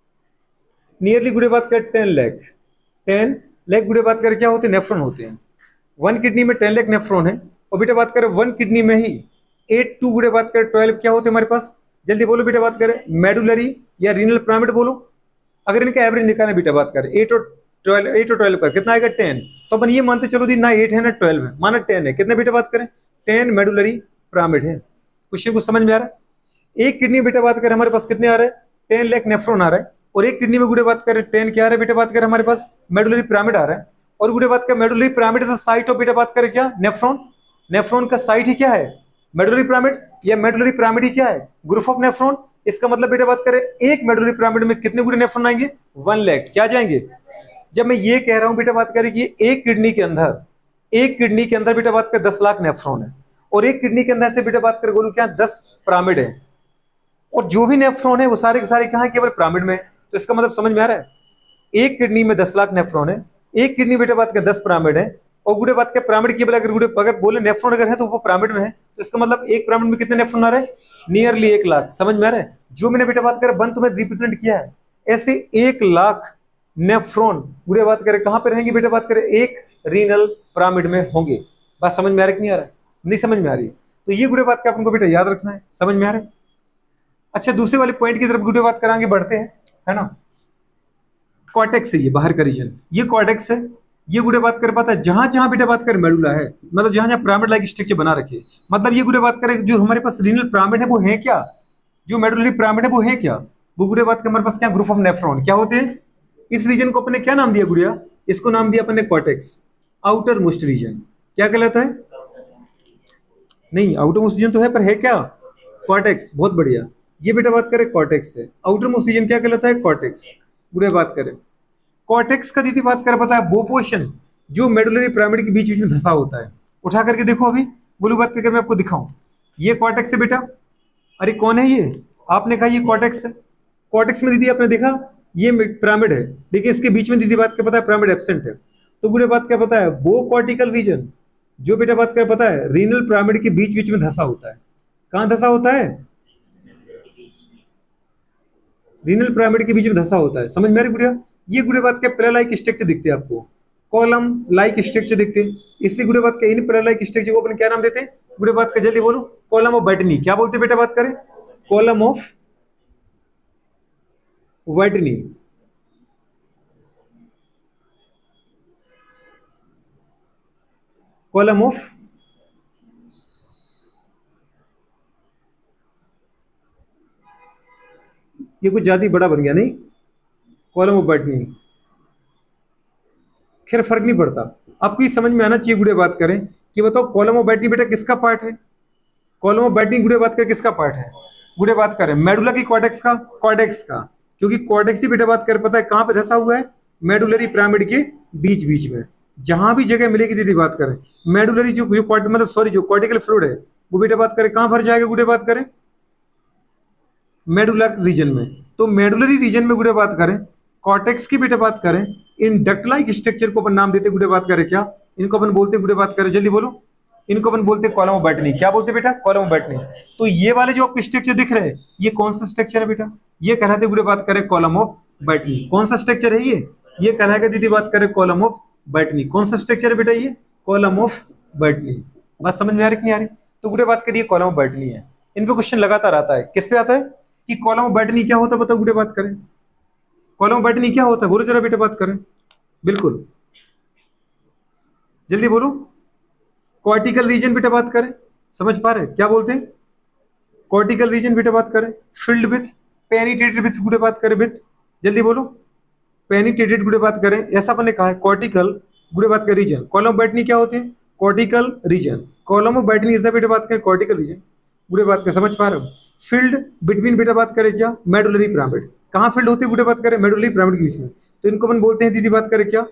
नियरली गुड़े बात करें टेन लैख टेन लैख गुड़े बात करें क्या होते हैं? नेफ्रॉन होते हैं। वन किडनी में टेन लैख नेफ्रॉन है। और बेटा बात करें वन किडनी में ही एट टू गुड़े बात करें ट्वेल्व क्या होते हैं हमारे पास? जल्दी बोलो बेटा बात करें मेडुलरी या रीनल पिरामिड बोलो। अगर इनका एवरेज निकालना बेटा बात करें एट और ट्वेल्व, एट और ट्वेल्व का कितना आएगा? टेन। तो अपन ये मानते चलो दी ना एट है ना ट्वेल्व है, माना टेन है। कितने बेटा बात करें? टेन मेडुलरी पिरामिड है। क्वेश्चन कुछ समझ में आ रहा है? एक किडनी बेटा बात करें हमारे पास कितने आ रहे हैं? टेन लाख नेफ्रॉन आ रहा है। और एक किडनी में गुड़े बात करें टेन क्या आ रहा है बेटा बात करें हमारे पास? मेडुलरी पिरामिड आ रहा है। और गुड़े बात करें मेडुलरी पिरामिड से साइट ऑफ बेटा बात करें क्या? नेफ्रॉन। नेफ्रॉन का साइट ही क्या है? Medullary pyramid. या मेडुलरी पिरामिड ही क्या है? Group of nephron. इसका मतलब बेटा बात करें एक मेडुलरी पिरामिड में कितने गुड़े नेफ्रॉन आएंगे? वन लाख। क्या जाएंगे? जब मैं ये कह रहा हूं बेटा बात करें कि एक किडनी के अंदर, एक किडनी के अंदर बेटा बात करें दस लाख नेफ्रॉन है और एक किडनी के अंदर से बेटा बात करें बोलूं क्या दस पिरामिड है, और जो भी नेफ्रॉन है वो सारे के सारे कहां? केवल पिरामिड में। तो इसका मतलब समझ में आ रहा है? एक किडनी में दस लाख नेफ्रॉन है, एक किडनी बेटा बात करें दस पिरामिड है, और गुड़े बात करें पिरामिड केवल अगर गुड़े अगर बोले नेफ्रॉन अगर है तो वो पिरामिड में है, तो इसका मतलब एक पिरामिड में कितने नेफ्रॉन आ रहे हैं? नियरली एक लाख। समझ में आ रहा है? जो मैंने बेटा बात करें वन तुम्हें रिप्रेजेंट किया है, ऐसे एक लाख नेफ्रॉन गुड़े बात करें कहां पे रहेंगे बेटा, बात करें एक रीनल पिरामिड में होंगे। बात समझ में आ रही कि नहीं आ रहा है? नहीं समझ में आ रही, तो ये गुड़े बात का अपन को बेटा याद रखना है। समझ में आ रहा है? अच्छा, दूसरे वाले पॉइंट की तरफ गुड़े बात कराएंगे, बढ़ते हैं, है ना। कॉर्टेक्स है ये बाहर का रीजन, ये कॉर्टेक्स है। ये गुड़े बात कर पाता है जहां जहां बेटा बात करें मेडुला है, मतलब जहां जहां पिरामिड लाइक स्ट्रक्चर बना रखे, मतलब ये गुड़े बात करें जो हमारे पास रीनल पिरामिड है वो है क्या, जो मेडुलरी पिरामिड है वो है क्या, वो गुड़े बात के हमारे पास क्या ग्रुप ऑफ नेफ्रॉन क्या होते हैं। इस रीजन को अपने क्या नाम दिया गुड़िया, इसको नाम दिया अपने कॉर्टेक्स, आउटर मोस्ट रीजन। क्या कहलाता है? नहीं, आउटर मोस्ट रीजन तो है पर है क्या, कॉर्टेक्स। बहुत बढ़िया, ये बेटा बात करें कॉर्टेक्स है। आउटर मोस्ट रीजन क्या कहलाता है, कॉर्टेक्स। गुड़िया बात करें कॉर्टेक्स का, दीदी बात कर पता है वो पोर्शन जो मेडुलरी पिरामिड के बीच बीच में धंसा होता है। उठा करके देखो, अभी बोलो बात करके मैं आपको दिखाऊं, ये कॉर्टेक्स है बेटा। अरे कौन है ये, आपने कहा ये कॉर्टेक्स है। कॉर्टेक्स में दीदी आपने देखा ये पिरामिड है, लेकिन इसके बीच में दीदी बात क्या पता है पिरामिड एब्सेंट है। तो गुड़े बात क्या पता है वो कॉर्टिकल रीजन जो बेटा बात क्या पता है रीनल पिरामिड के बीच बीच में धंसा होता है। कहां धंसा होता है, रीनल पिरामिड के बीच में धंसा होता है। समझ में आ रही गुड़िया? ये गुड़े बात के प्लेला लाइक स्ट्रक्चर दिखते हैं आपको, कॉलम लाइक स्ट्रक्चर दिखते हैं, इसलिए गुड़े बात के इन प्लेला लाइक स्ट्रक्चर को अपन क्या नाम देते हैं गुड़े बात का, जल्दी बोलो, कॉलम ऑफ बॉटनी। क्या बोलते हैं बेटा बात करें, column of Bertini. Column of ये कुछ ज्यादा बड़ा बन गया नहीं, कॉलम ऑफ बॉटनी। खैर फर्क नहीं पड़ता, आपको ये समझ में आना चाहिए गुड़े बात करें कि बताओ कॉलम ऑफ बॉटनी बेटा किसका पार्ट है। कॉलम ऑफ बॉटनी गुड़े बात करें किसका पार्ट है, गुड़े बात करें मेडुला की कॉर्टेक्स का, कॉर्टेक्स का, क्योंकि कॉर्टेक्स ही बेटा बात कर पता है कहां पे धंसा हुआ है, मेडुलरी पिरामिड के बीच बीच में। जहां भी जगह मिलेगी दीदी बात करें मेडुलरी जो मतलब सॉरी जो कॉर्टिकल फ्लूइड है वो बेटा बात करें कहां भर जाएगा गुड़े बात करें, मेडुला रीजन में। तो मेडुलरी रीजन में गुड़े बात करें कॉर्टेक्स की बेटा बात करें इन डक्ट लाइक स्ट्रक्चर को अपन नाम देते गुड़े बात करें क्या, इनको अपन बोलते गुड़े बात करें, जल्दी बोलो, इनको अपन बोलते कॉलम ऑफ बॉटनी। क्या बोलते बेटा, कॉलम ऑफ बॉटनी। तो ये वाले जो आपको स्ट्रक्चर दिख रहे हैं ये कौन सा स्ट्रक्चर है बेटा, ये कहलाते गुड़े बात करें कॉलम ऑफ बॉटनी। कौन सा स्ट्रक्चर है ये, ये कहलाएगा दीदी बात करें कॉलम ऑफ बॉटनी। कौन सा स्ट्रक्चर है बेटा, ये कॉलम ऑफ बॉटनी। बात समझ में आ रही कि नहीं आ रही? तो गुड़े बात करिए कॉलम ऑफ बॉटनी है। इन पे क्वेश्चन लगातार आता है, किस पे आता है कि कॉलम ऑफ बॉटनी क्या होता है, बताओ गुड़े बात करें कॉलम ऑफ बॉटनी क्या होता है, बोलो जरा बेटा बात करें, बिल्कुल जल्दी बोलो। कॉर्टिकल रीजन बेटा बात करें, समझ पा रहे क्या बोलते हैं, कॉर्टिकल रीजन बेटा बात करें फिल्ड विथ पेनिट्रेटेड विथ गुड़े बात करें विथ, जल्दी बोलो, पेनिट्रेटेड गुड़े बात करें, ऐसा अपने कहा है कॉर्टिकल गुड़े बात करें रीजन। कॉलम ऑफ बॉटनी क्या होते हैं, cortical region. Column of Bertini ऐसा बेटा बात करें कॉर्टिकल रीजन गुड़े बात करें, समझ पा रहे हो। फील्ड बिटवीन बेटा बात करें क्या, मेडुलरी पिरामिड। कहां फील्ड होती है गुड़े बात करें, मेडुलरी पिरामिड के बीच में। तो इनको अपन बोलते हैं दीदी बात करें क्या,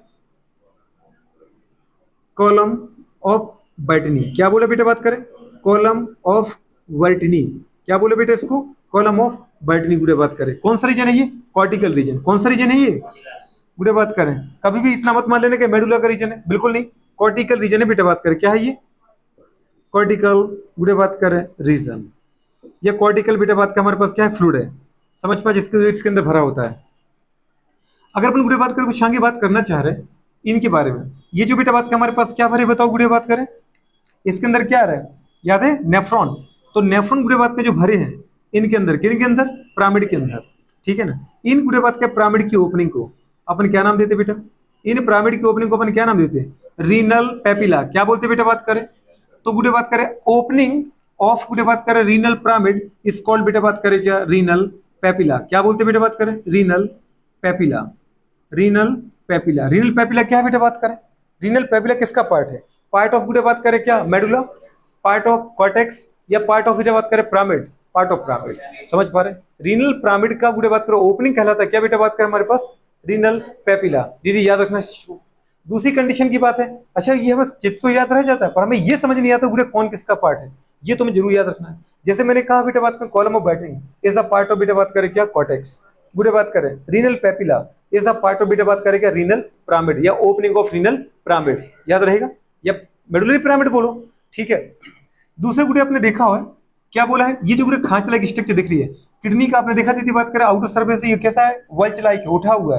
कॉलम ऑफ बॉटनी। क्या बोले बेटा बात करें, कॉलम ऑफ बॉटनी। क्या बोले बेटा इसको, कॉलम ऑफ बॉटनी गुड़े बात करें। कौन सा रीजन है ये, कॉर्टिकल रीजन। कौन सा रीजन है ये गुड़े बात करें, कभी भी इतना मत मान लेने के मेडुला का रीजन है, बिल्कुल नहीं, कॉर्टिकल रीजन है बेटा बात करें। क्या है ये, कॉर्टिकल गुड़े बात करें रीजन। ये कॉर्टिकल बेटा बात का हमारे पास क्या है, फ्लूइड है, समझ पा, जिसके इसके अंदर भरा होता है। अगर अपन गुड़े बात करें कुछ आगे बात करना चाह रहे हैं इनके बारे में, ये जो बेटा बात का हमारे पास क्या भरे बताओ गुड़े बात करें, इसके अंदर क्या आ रहा है, याद है नेफ्रॉन। तो नेफ्रॉन गुड़े बात के जो भरे हैं इनके अंदर, किनके अंदर, पिरामिड के अंदर, ठीक है ना। इन गुड़े बात के पिरामिड की ओपनिंग को अपन क्या नाम देते बेटा, इन पिरामिड की ओपनिंग को अपन क्या नाम देते, रीनल पेपिला। क्या बोलते बेटा बात करें, तो गुड़े बात करें ओपनिंग ऑफ गुड़े बात करें रीनल पिरामिड इज कॉल्ड बेटा बात करें क्या, रीनल पेपिला। क्या बोलते बेटा बात करें, renal papilla. Renal papilla, renal papilla क्या है बेटा बात करें, रीनल पेपिला किसका पार्ट है, पार्ट ऑफ गुड़े बात करें क्या, मेडुला, पार्ट ऑफ कॉर्टेक्स, या पार्ट ऑफ बेटा बात करें पिरामिड, पार्ट ऑफ पिरामिड। समझ पा रहे, रीनल पिरामिड का गुड़े बात करो ओपनिंग कहलाता है क्या बेटा बात करें हमारे पास, रीनल पेपिला। दीदी याद रखना। दूसरी कंडीशन की बात है, अच्छा ये बस चित्त तो याद रह जाता है पर हमें ये समझ नहीं आता गुड़े कौन किसका पार्ट है, ये तुम्हें जरूर याद रखना है। जैसे मैंने कहा बेटा बात करें column of Bertini is a part of बेटा बात करें क्या, कॉर्टेक्स। गुड़े बात करें renal papilla is a part of बेटा बात करें क्या, रीनल पिरामिड, या ओपनिंग ऑफ रीनल पिरामिड, याद रहेगा, या मेडुलरी पिरामिड बोलो, ठीक है। दूसरे गुड़े आपने देखा हुआ है क्या बोला है, ये जो गुड़े खांच लाइक स्ट्रक्चर दिख रही है किडनी का, आपने देखा थी बात करें आउटर सर्फेस, ये कैसा है, वल्च लाइक उठा हुआ है,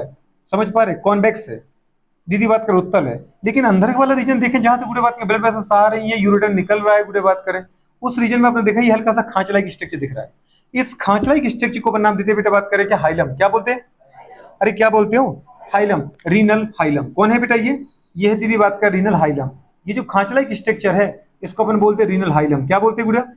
समझ पा रहे, कॉन्वेक्स है, दीदी बात करें उत्तल है। लेकिन अंदर वाला रीजन देखें जहां से गुड़े बात करें ब्लड वेसल्स आ रही है, यूरेटर निकल रहा है, गुड़े बात करें उस रीजन में आपने देखा ये हल्का सा खांच लाइक स्ट्रक्चर दिख रहा है। इस खांच लाइक स्ट्रक्चर को नाम देते हैं बेटा बात करें क्या, हाइलम। क्या बोलते हैं, अरे क्या बोलते हो, हाइलम, रीनल हाइलम। कौन है बेटा ये, ये है दीदी बात कर रीनल हाइलम। ये जो खांच लाइक स्ट्रक्चर है इसको अपन बोलते हैं रीनल हाइलम। क्या बोलते हैं गुड़ा,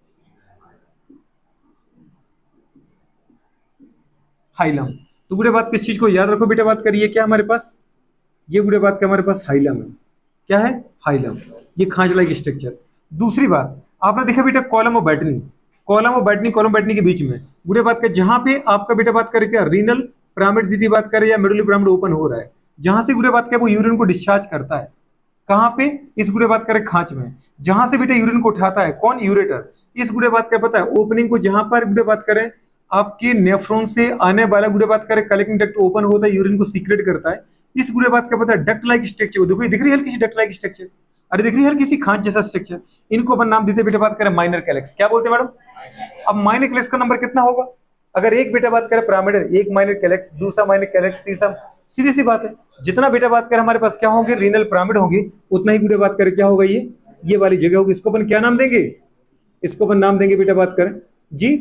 हाइलम। तो गुड़े बात किस चीज को याद रखो बेटा बात करिए क्या हमारे पास, ये गुड़े बात का हमारे पास हाइलम है। क्या है, हाइलम, ये खांच लाइक स्ट्रक्चर। दूसरी बात आपने देखा बेटा कॉलम और बैटनी, कॉलम और बैटनी, कॉलम बैटनी के बीच में गुड़े बात कर जहां पे आपका बेटा बात करे क्या, रीनल पिरामिड दीदी बात करे या मेडुलरी पिरामिड ओपन हो रहा है, जहां से गुड़े बात क्या वो यूरिन को डिस्चार्ज करता है। कहां पे, इस गुड़े बात करे खांच में, जहां से बेटा यूरिन को उठाता है कौन, यूरेटर। इस गुड़े बात का पता है ओपनिंग को जहां पर गुड़े बात करें आपके नेफ्रॉन से आने वाला गुड़े बात करें कलेक्टिंग डक्ट ओपन होता है, यूरिन को सीक्रेट करता है। इस गुड़े बात का पता है डक्ट लाइक स्ट्रक्चर, देखो ये दिख रही है हल्की सी डक्ट लाइक स्ट्रक्चर, अरे दिख रही है हल्की सी खांच जैसा स्ट्रक्चर, इनको अपन नाम देते बेटा बात करें माइनर कैलेक्स। क्या बोलते हैं मैडम, अब माइनर कैलेक्स का नंबर कितना होगा, अगर एक बेटा बात करें पिरामिड एक माइनर कैलेक्स, दूसरा माइनर कैलेक्स, तीसरा, सीधी सी बात है जितना बेटा बात करें हमारे पास क्या होंगे रीनल पिरामिड होंगे उतना ही बेटा बात करें क्या होगा, ये ये वाली जगह होगी। इसको अपन क्या नाम देंगे, इसको अपन नाम देंगे बेटा बात करें जी,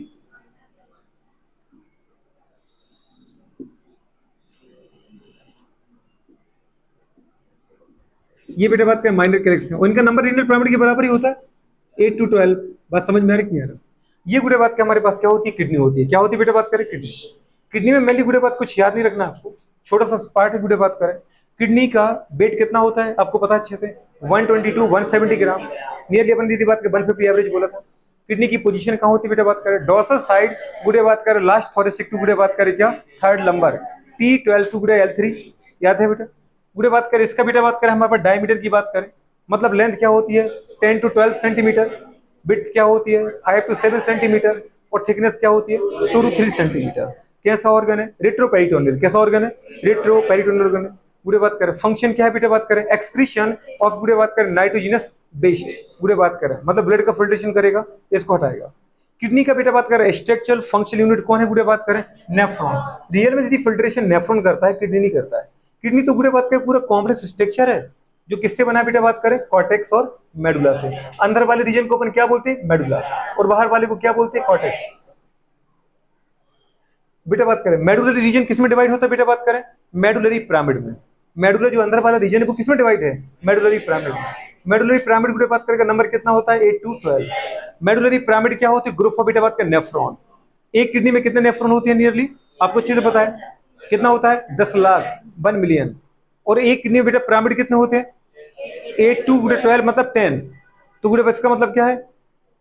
ये बेटा बात करें माइनर कैलेक्स है, उनका नंबर रीनल पिरामिड के बराबर ही होता है एट टू ट्वेल्व। बात समझ में आ रही है। ये गुड़े बात के हमारे पास क्या होती है, किडनी होती है। क्या होती है बेटा बात करें, किडनी। किडनी में मेनली गुड़े बात कुछ याद नहीं रखना आपको, छोटा सा पार्ट है गुड़े बात करें। किडनी का वेट कितना होता है आपको पता अच्छे से, one twenty to one seventy gram, nearly अपन दीदी बात के वन फिफ्टी एवरेज बोला था। किडनी की पोजीशन कहाँ होती है बेटा बात करें, डॉर्सल साइड गुड़े बात करें लास्ट थोरेसिक टू गुड़े बात करें क्या, third lumbar, T twelve to गुड़े एल थ्री, याद है बेटा। गुड़े बात करें इसका बेटा बात करें हमारे पास डायमीटर की बात करें, मतलब लेंथ क्या होती है ten to twelve centimetre, width क्या होती है फाइव टू सेवन सेंटीमीटर, और थिकनेस क्या होती है टू टू थ्री सेंटीमीटर। कैसा ऑर्गन है, रेट्रोपेरिटोनियल। कैसा ऑर्गन है, रेट्रोपेरिटोनियल ऑर्गन है। गुड़े बात करें फंक्शन क्या है बेटा बात करें, एक्सक्रीशन ऑफ गुड़े बात करें नाइट्रोजिनस वेस्ट, गुड़े बात करें मतलब ब्लड का फिल्ट्रेशन करेगा, इसको हटाएगा। किडनी का बेटा बात करें स्ट्रक्चरल फंक्शनल यूनिट कौन है गुड़े बात करें, नेफ्रॉन। रियल में यदि फिल्ट्रेशन नेफ्रॉन करता है, किडनी नहीं करता है। किडनी तो गुड़े बात करें पूरा कॉम्प्लेक्स स्ट्रक्चर है जो किससे बना है बेटा बात करें, कॉर्टेक्स और मेडुला से। अंदर वाले रीजन को अपन क्या बोलते हैं, मेडुला, और बाहर वाले को क्या बोलते हैं, कॉर्टेक्स। बेटा बात करें मेडुलरी रीजन किसमें डिवाइड होता है बेटा बात करें, मेडुलरी पिरामिड में। मेडुला जो अंदर वाला रीजन है वो किसमें डिवाइड है, मेडुलरी पिरामिड में। मेडुलरी पिरामिड गुड़े बात करें नंबर कितना होता है, eight to twelve. Medullary pyramid क्या होती है, ग्रुप ऑफ बेटा बात करें नेफ्रॉन। एक किडनी में कितने नेफ्रॉन होती है नियरली, आपको अच्छे से पता है कितना होता है, दस लाख, वन मिलियन। और एक किडनी में बेटा पिरामिड कितने होते हैं, एट टू गुड़े ट्वेल्व मतलब टेन। तो गुड़े इसका मतलब क्या है,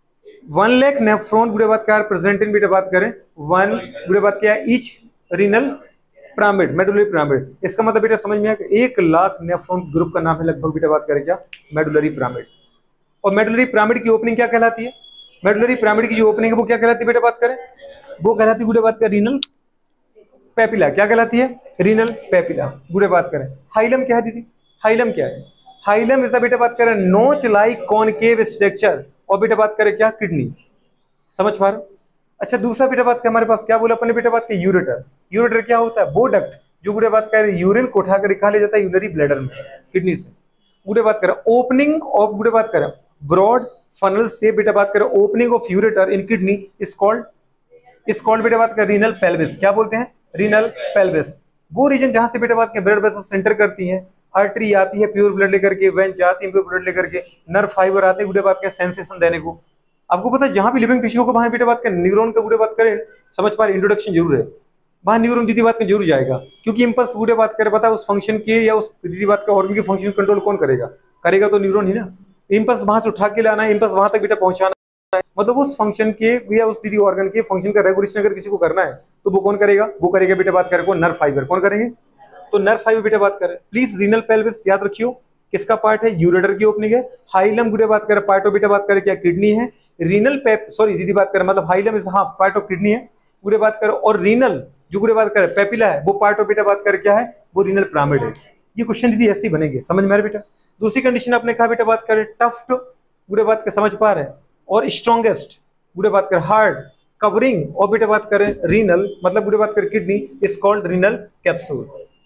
वन लाख नेफ्रॉन गुड़े बात क्या प्रेजेंट इन बेटा बात करें, वन गुड़े बात क्या है each renal pyramid, medullary pyramid. इसका मतलब बेटा समझ में आया, एक लाख नेफ्रॉन ग्रुप का नाम है लगभग बेटा बात करें क्या, मेडुलरी पिरामिड। और मेडुलरी पिरामिड की ओपनिंग क्या कहलाती है, मेडुलरी पिरामिड की जो ओपनिंग है वो क्या कहलाती है बेटा बात करें, वो कहलाती है गुड़े बात करें रीनल पेपिला। क्या कहलाती है, रीनल पेपिला। गुड़े बात करें हाइलम क्या है दीदी, हाइलम क्या है, हाइलम इस बेटा बात करें नोच लाइक कॉनकेव स्ट्रक्चर, और बेटा बात करें क्या, किडनी। समझ पा रहे। अच्छा दूसरा बेटा बात हमारे पास क्या बोला अपने बेटा बात के, यूरेटर। यूरेटर क्या होता है, वो डक्ट जो गुड़े बात करें यूरिन को उठाकर निकाले जाता है यूरिनरी ब्लैडर में किडनी से। गुड़े बात करें ओपनिंग ऑफ गुड़े बात करें ब्रॉड फनल से बेटा बात करें opening of ureter in kidney is called is called बेटा बात करें रीनल पेल्विस। क्या बोलते हैं, रीनल पेल्विस। वो रीजन जहां से बेटा बात के ब्लड वेसल्स सेंटर करती है, आर्टरी आती है प्योर ब्लड लेकर के, वेन जाती है प्योर ब्लड लेकर के, नर्व फाइबर आते हैं गुड़े बात के सेंसेशन देने को। आपको पता है जहां भी लिविंग टिश्यू को वहां बेटा बात करें न्यूरॉन का गुड़े बात करें, समझ पा रहे इंट्रोडक्शन जरूर है, वहां न्यूरॉन दीदी बात में जरूर जाएगा, क्योंकि इंपल्स गुड़े बात करे पता है उस फंक्शन के या उस दीदी बात का ऑर्गन के फंक्शन कंट्रोल कौन करेगा, करेगा तो न्यूरॉन ही ना। इंपल्स वहां से उठा के लाना है, इंपल्स वहां तक बेटा पहुंचाना है, मतलब उस फंक्शन के या उस दीदी ऑर्गन के फंक्शन का रेगुलेशन अगर किसी को करना है तो वो कौन करेगा, वो करेगा बेटा बात करे कौन, नर्व फाइबर। कौन करेंगे, तो नर्व फाइबर बेटा बात करें। प्लीज रीनल पेल्विस याद रखियो किसका पार्ट है, यूरेटर की ओपनिंग है। हाइलम गुड़े बात करें पार्ट ऑफ बेटा बात करें क्या, किडनी है। रीनल पेप सॉरी दीदी बात करें मतलब हाइलम इज हाँ पार्ट ऑफ किडनी है गुड़े बात करें, और रीनल जो गुड़े बात करें पेपिला है वो पार्ट ऑफ बेटा बात करें क्या है, वो रीनल पिरामिड है। ये क्वेश्चन दीदी ऐसे ही बनेंगे, समझ में आ रहा बेटा। दूसरी कंडीशन आपने कहा बेटा बात करें टफ्ट गुड़े बात के समझ पा रहे हैं, और स्ट्रॉन्गेस्ट गुड़े बात करें हार्ड कवरिंग, और बेटा बात करें रीनल मतलब गुड़े बात करें kidney is called renal capsule.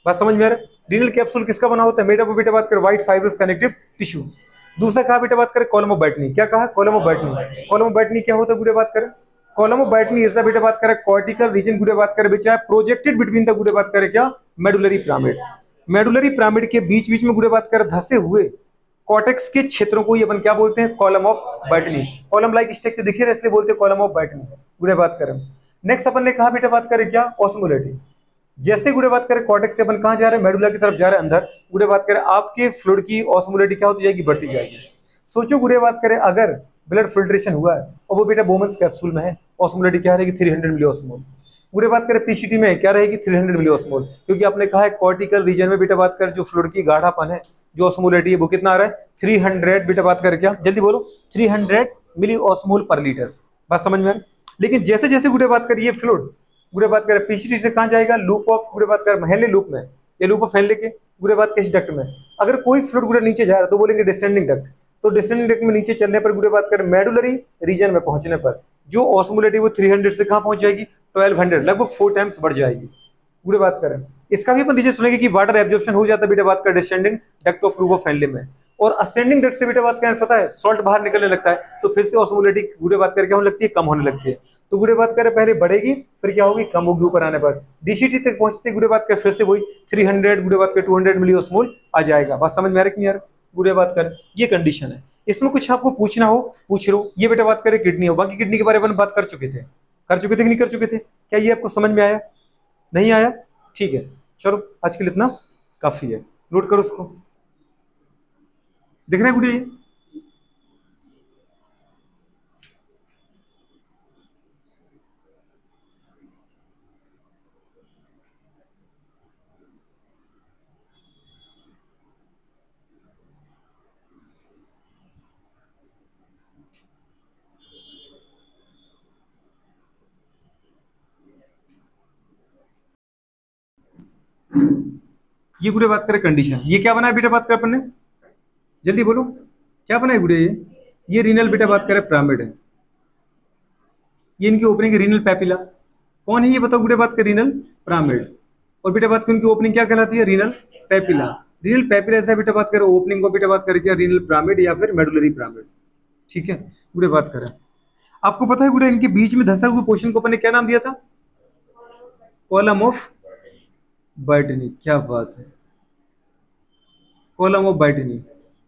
बात समझ में आ रहा है? रीनल कैप्सूल किसका बना होता है? मेड अप बेटा बात करें व्हाइट फाइब्रस कनेक्टिव टिश्यू। दूसरा कहा बेटा बात करें कॉलम ऑफ बैटनी। क्या कहा? Column of Bertini. Column of Bertini क्या होता है गुड़े बात करें? Column of Bertini is the बेटा बात करें कॉर्टिकल रीजन गुड़े बात करें which are projected between the गुड़े बात करें क्या मेडुलरी पिरामिड। मेडुलरी पिरामिड के बीच बीच में गुड़े बात करें धसे हुए कॉर्टेक्स के क्षेत्रों को ये अपन क्या बोलते हैं? Column of Bertini. Column like structure दिखे रहे इसलिए बोलते हैं कॉलम ऑफ बैटनी गुड़े बात करें। नेक्स्ट अपन ने कहा बेटा बात करें क्या? ऑस्मोलेटिक। जैसे गुड़े बात करें कॉर्टेक्स से अपन कहां जा रहे हैं? मेडुला की तरफ जा रहे हैं अंदर। गुड़े बात करें आपके फ्लूइड की ऑस्मोलेटी क्या होती जाएगी? बढ़ती जाएगी। सोचो गुड़े बात करें अगर ब्लड फिल्ट्रेशन हुआ है और वो बेटा बोमन्स कैप्सूल में है, ऑस्मोलेटी क्या रहेगी? तीन सौ मिली ऑस्मोल। गुड़े बात करें पीसीटी में क्या रहेगी? तीन सौ मिली ऑस्मोल, क्योंकि आपने कहा है कॉर्टिकल रीजन में बेटा बात कर जो फ्लूइड की गाढ़ापन है जो ऑस्मोलेटी है वो कितना आ रहा है? तीन सौ बेटा बात कर क्या? जल्दी बोलो। तीन सौ मिली ऑस्मोल पर लीटर। बात समझ में? लेकिन जैसे जैसे गुड़े बात करिए फ्लूइड गुड़े बात करें पीसीटी से कहां जाएगा? लूप ऑफ गुड़े बात कर हेनले लूप में या लूप ऑफ हेनले के गुड़े बात के डक्ट में। अगर कोई फ्लूइड गुड़े नीचे जा रहा है तो बोलेंगे डिसेंडिंग डक्ट। तो डिसेंडिंग डक्ट में नीचे चलने पर गुड़े बात करें मेडुलरी रीजन में पहुंचने पर जो ऑस्मोलेटी वो तीन सौ से कहां पहुंच जाएगी? बारह सौ, लगभग फोर टाइम्स बढ़ जाएगी गुड़े बात करें। इसका भी अपन रीजन सुनेंगे कि वाटर एब्जॉर्प्शन हो जाता है बेटा बात कर descending duct of loop of Henle में, और असेंडिंग डक्ट से बेटा बात करें पता है सॉल्ट बाहर निकलने लगता है तो फिर से ऑस्मोलेटी गुड़े बात करके होने लगती है? कम होने लगती है। तो गुड़े बात करें पहले बढ़ेगी फिर क्या होगी? कम होगी ऊपर आने पर। डीसीटी तक पहुंचते गुड़े बात कर फिर से वही तीन सौ गुड़े बात कर दो सौ मिली ऑस्मोल आ जाएगा। बात समझ में आ रहा है कि नहीं यार? गुड़े बात कर ये कंडीशन है। इसमें कुछ आपको पूछना हो पूछ लो। ये बेटा बात करें किडनी हो, बाकी किडनी के बारे में बात कर चुके थे कर चुके थे कि नहीं कर चुके थे? क्या ये आपको समझ में आया? नहीं आया? ठीक है, चलो आज के लिए इतना काफी है। नोट करो उसको। दिख रहा है गुड़े? ये ये गुड़े बात करें कंडीशन। ये क्या बना है बेटा बात कर अपन ने? जल्दी बोलो क्या बना है गुड़े? ये ये रीनल बेटा बात करें पिरामिड है। ये इनकी ओपनिंग रीनल पैपिला। कौन है ये बताओ गुड़े बात कर? Renal pyramid. और बेटा बात कर इनकी ओपनिंग क्या कहलाती है? Renal papilla. रीनल पैपिला ऐसा बेटा बात करें ओपनिंग को बेटा बात करें क्या? रीनल पिरामिड या फिर मेडुलरी पिरामिड। ठीक है गुड़े बात करें। आपको पता है गुड़े इनके बीच में धसा हुए पोर्शन को अपन ने क्या नाम दिया था? Column of Bertini. क्या बात है, कॉलम ऑफ बैटनी।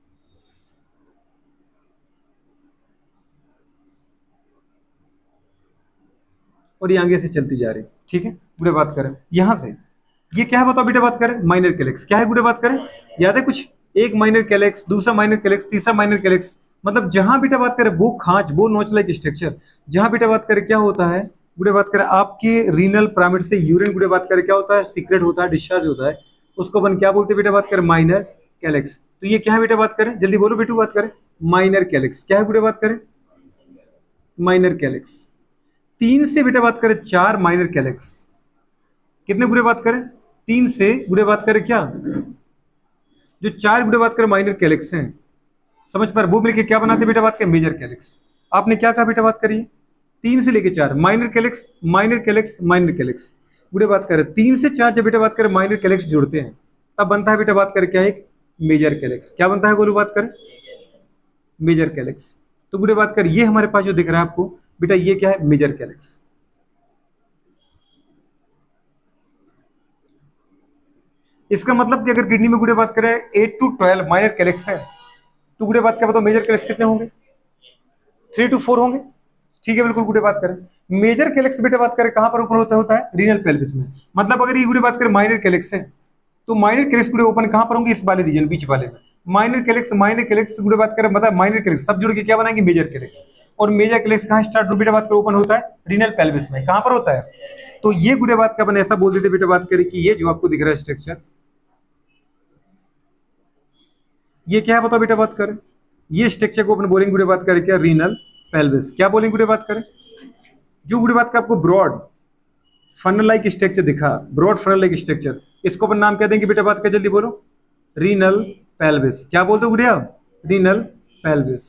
और ये आगे से चलती जा रही। ठीक है गुड़े बात करें यहां से ये क्या है बताओ बेटा बात करें? Minor calyx. क्या है गुड़े बात करें? याद है कुछ? एक माइनर कैलेक्स, दूसरा माइनर कैलेक्स, तीसरा माइनर कैलेक्स। मतलब जहां बेटा बात करें वो खांच वो नोच लाइक स्ट्रक्चर जहां बेटा बात करें क्या होता है गुड़े बात करें आपके रीनल पिरामिड से यूरिन गुड़े बात करें क्या होता है? सीक्रेट होता है, डिस्चार्ज होता है। उसको अपन क्या बोलते हैं बेटा बात करें? Minor calyx. तो ये क्या है बेटा बात करें? जल्दी बोलो बेटू बात करें। Minor calyx. क्या है गुड़े बात करें? Minor calyx. तीन से बेटा बात करें चार माइनर कैलेक्स। कितने गुड़े बात करें? तीन से गुड़े बात करें क्या? जो चार गुड़े बात करें माइनर कैलेक्स हैं, समझ पर वो मिलके क्या बनाते बेटा बात करें? Major calyx. आपने क्या कहा बेटा बात करिए? तीन से लेके चार minor calyx, minor calyx, minor calyx. गुड़े बात करें तीन से चार जब बेटा बात करें माइनर कैलेक्स जुड़ते हैं तब बनता है बेटा बात करें क्या? एक मेजर कैलेक्स। क्या बनता है गोलू बात करें? Major calyx. तो गुड़े बात कर ये हमारे पास जो दिख रहा है आपको बेटा ये क्या है? Major calyx. इसका मतलब कि अगर किडनी में गुड़े बात करें eight to twelve minor calyx है तो गुड़े बात क्या बताओ मेजर कैलेक्स कितने होंगे? थ्री टू फोर होंगे। ठीक है बिल्कुल गुड़े बात करें। मेजर कैलेक्स बेटा बात करें कहां पर ओपन होता होता है? रीनल पेल्विस में। मतलब अगर ये गुड़े बात करें माइनर कैलेक्स है तो माइनर कैलेक्स गुड़े ओपन कहां पर होंगे? इस वाले रीजन बीच वाले में। माइनर कैलेक्स माइनर कैलेक्स गुड़े बात करें मतलब माइनर कैलेक्स सब जुड़ के क्या बनाएंगे? Major calyx. और मेजर कैलेक्स कहां स्टार्ट बेटा बात करें ओपन होता है? रीनल पेल्विस में। कहां पर होता है? तो ये गुड़े बात का अपन ऐसा बोल देते बेटा बात करें कि ये जो आपको दिख रहा है स्ट्रक्चर ये क्या है बताओ बेटा बात करें? ये स्ट्रक्चर को अपन बोलेंगे गुड़े बात करें क्या? Renal pelvis. क्या बोलेंगे गुड़े बात करें? जो गुड़े बात का आपको ब्रॉड फनल लाइक स्ट्रक्चर दिखा, ब्रॉड फनल लाइक स्ट्रक्चर, इसको अपन नाम क्या देंगे बेटा बात का? जल्दी बोलो। Renal pelvis. क्या बोलते हो गुड़िया? Renal pelvis.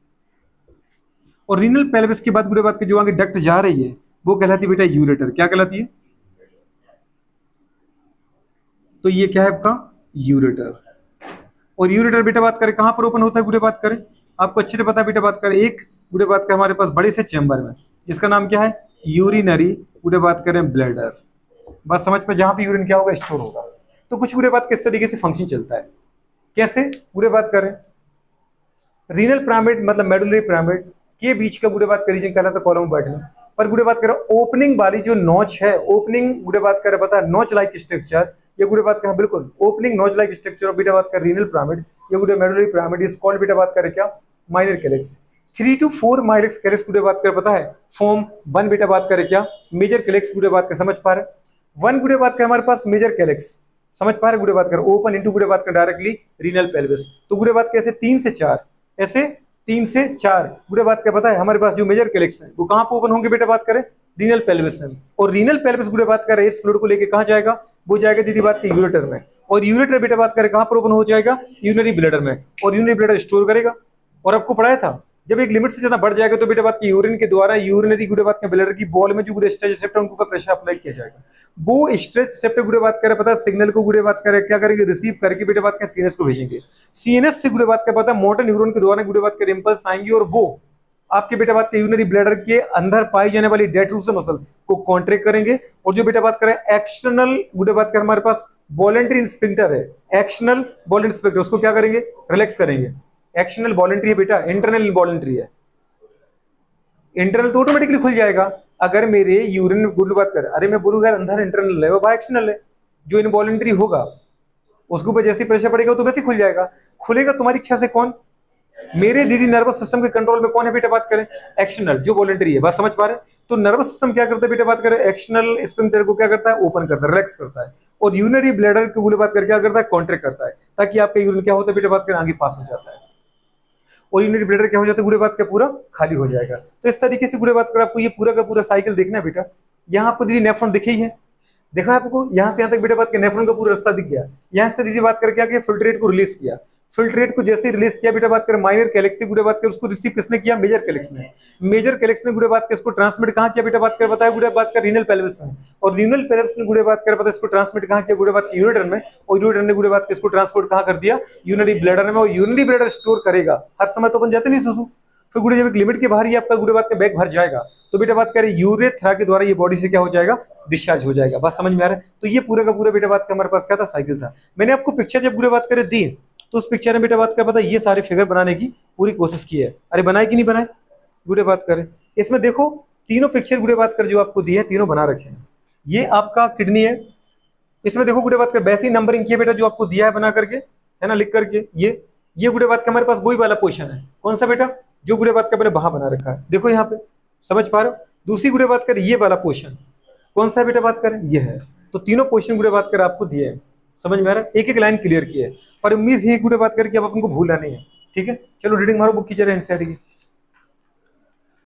और रीनल पेल्विस के बाद गुड़े बात की जो आगे डक्ट जा रही है वो कहलाती है बेटा यूरेटर। क्या कहलाती है? तो ये क्या है आपका यूरेटर। और यूरेटर बेटा बात करें कहां पर ओपन होता है गुड़े बात करें, आपको अच्छे से पता है बेटा बात करें, एक गुड़े बात करें हमारे पास बड़े से चैम्बर में, जिसका नाम क्या है यूरिनरी गुड़े बात करें ब्लैडर। बस समझ पे, जहां पे यूरिन क्या होगा स्टोर होगा। तो कुछ गुड़े बात किस तरीके से फंक्शन चलता है, कैसे गुड़े बात करें, रीनल पिरामिड मतलब मेडुलरी पिरामिड के बीच का गुड़े बात करीजिए कहलाता है कॉलम बैठना। पर गुड़े बात करें ओपनिंग वाली जो नोच है, ओपनिंग गुड़े बात करें पता है नोच लाइक स्ट्रक्चर, ये गुड़े बात करें बिल्कुल ओपनिंग नोच लाइक स्ट्रक्चर और बेटा बात करें रीनल पिरामिड, ये गुड़े मेडुलरी पिरामिड इज कॉल्ड बेटा बात करें क्या minor calyx. Three to four minor calyx गुड़े बात करें पता है फॉर्म वन बेटा बात करें क्या मेजर कैलिक्स गुड़े बात करें, समझ पा रहे, वन गुड़े बात करें हमारे पास मेजर कैलिक्स, समझ पा रहे गुड़े बात करें ओपन इनटू गुड़े बात करें डायरेक्टली रीनल पेल्विस। तो गुड़े बात कैसे तीन से चार, ऐसे तीन से चार गुड़े बात क्या पता है हमारे पास जो मेजर कैलिक्स है वो कहां पे ओपन होंगे बेटा बात करें रीनल पेल्विस में। और रीनल पेल्विस गुड़े बात करें इस फ्लूइड को लेके कहां जाएगा, वो जाएगा दीदी बात की यूरेटर में। और यूरेटर बेटा बात करें कहां पर ओपन हो जाएगा यूरिनरी ब्लैडर में, और यूरिनरी ब्लैडर स्टोर करेगा। और आपको पढ़ाया था जब एक लिमिट से ज्यादा बढ़ जाएगा तो बेटा बात की यूरिन के द्वारा यूरिनरी गुड़े बात के ब्लैडर की बॉल में जो गुड़े स्ट्रेच रिसेप्टर उनके ऊपर प्रेशर अप्लाई किया जाएगा, वो स्ट्रेच रिसेप्टर गुड़े बात करे पता सिग्नल को गुड़े बात करे क्या करेंगे रिसीव करके बेटा बात के सीएनएस को भेजेंगे, सीएनएस से गुड़े बात का पता मोटर न्यूरॉन के द्वारा गुड़े बात के इंपल्स आएंगे और वो आपके बेटा बात के यूरिनरी ब्लैडर के अंदर पाई जाने वाली डेट्रूसन मसल को कॉन्ट्रैक्ट करेंगे। और जो बेटा बात करें एक्सटर्नल गुड़े बात कर हमारे पास वॉलंटरी स्फिंक्टर है, एक्सटर्नल वॉलंटरी स्फिंक्टर उसको क्या करेंगे रिलैक्स करेंगे। एक्सटर्नल वॉलंटरी है बेटा, इंटरनल वॉलंटरी है, इंटरनल तो ऑटोमेटिकली खुल जाएगा। अगर मेरे यूरिन गुड़ बात कर अरे मैं बोलूंगा अंदर इंटरनल है वो बाय एक्सटर्नल है, जो इनवॉलंटरी होगा उसके ऊपर जैसे प्रेशर पड़ेगा तो वैसे खुल जाएगा। खुलेगा तुम्हारी इच्छा से कौन, मेरे डीडी नर्वस सिस्टम के कंट्रोल में कौन है बेटा बात करें एक्सटर्नल जो वॉलंटरी है, बात समझ पा रहे। तो नर्वस सिस्टम क्या करता है बेटा बात करें एक्सटर्नल स्फिंक्टर को क्या करता है ओपन करता है रिलैक्स करता है, और यूरिनरी ब्लैडर की गुड़े बात कर क्या करता है कॉन्ट्रैक्ट करता है, ताकि आपका यूरिन क्या होता है बेटा बात करें आगे पास हो जाता है, और यूरिनरी ब्लैडर क्या हो जाता है गुड़े बात का पूरा खाली हो जाएगा। तो इस तरीके से गुड़े बात कर आपको ये पूरा का पूरा साइकिल देखना है बेटा। यहाँ आपको दीदी नेफ्रॉन दिखे ही है, देखा आपको यहाँ से यहाँ तक बेटा बात के नेफ्रॉन का पूरा रास्ता दिख गया। यहाँ से दीदी बात करके आके फिल्ट्रेट को रिलीज किया, फिल्ट्रेट को जैसे रिलीज किया बेटा बात कर माइनर कैलिक्स से गुड़े बात कर उसको रिसीव किसने किया मेजर कैलिक्स ने, मेजर कैलिक्स ने गुड़े बात कर इसको ट्रांसमिट कहां किया बेटा बात कर बताया गुड़े बात कर रीनल पेल्विस में, और रीनल पेल्विस ने गुड़े बात कर पता इसको ट्रांसमिट कहां किया गुड़े बात की यूरेटर में, और यूरेटर ने गुड़े बात कर इसको ट्रांसपोर्ट कहां कर दिया यूरिनरी ब्लैडर में। और यूरिनरी ब्लैडर स्टोर करेगा हर समय तो बन जाते नहीं सुसु, फिर गुड़े जब एक लिमिट के बाहर ही आपका गुड़े बात का बैग भर जाएगा तो बेटा बात करें यूरेथ्रा के द्वारा ये बॉडी से क्या हो जाएगा डिस्चार्ज हो जाएगा। बात समझ में आ रहा है। तो ये पूरा का पूरा बेटा बात का हमारे पास क्या था साइकिल था। मैंने आपको पिक्चर जब गुड़े बात करे दी तो उस पिक्चर में बेटा बात कर पता ये सारे फिगर बनाने की पूरी कोशिश की है। अरे बनाए कि नहीं बनाए गुड़े बात करें, इसमें देखो तीनों पिक्चर गुड़े बात कर जो आपको दी है तीनों बना रखे हैं। ये आपका किडनी है, इसमें देखो गुड़े बात कर वैसे ही नंबरिंग किया बेटा जो आपको दिया है बना करके है ना लिख करके। ये ये गुड़े बात का हमारे पास वही वाला पोर्शन है, कौन सा बेटा जो गुड़े बात का मैंने वहां बना रखा है, देखो यहाँ पे समझ पा रहे हो। दूसरी गुड़े बात कर ये वाला पोर्शन कौन सा बेटा बात करें ये है। तो तीनों पोर्शन गुड़े बात कर आपको दिए है, समझ में आ रहा है, एक एक लाइन क्लियर की है। पर उम्मीद है गुड़े बात करके अब अपन को भूलना नहीं है। ठीक है चलो रीडिंग मारो बुक की जरा एनसीईआरटी की।